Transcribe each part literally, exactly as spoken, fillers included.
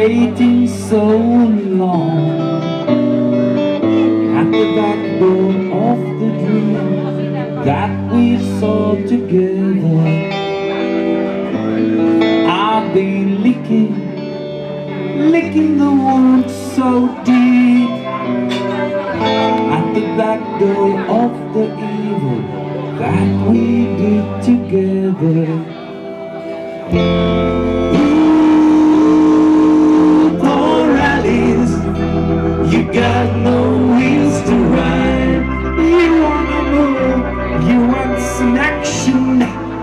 waiting so long at the back door of the dream that we saw together. I've been licking, licking the wound so deep at the back door of the evil that we did together. You got no wheels to ride. You wanna move, you want some action.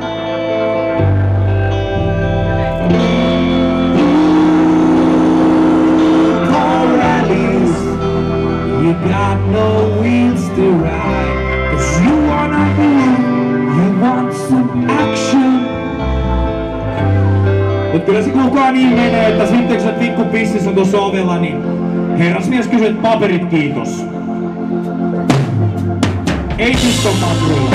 Paul Rallies, you got no wheels to ride. 'Cause you wanna move, you want some action. Mut kyllä se kukaan niin menee, että sitten kun se pikku pissis on tuossa ovella, niin herrasmies kysyy, että paperit kiitos. Ei siis ton patrulla.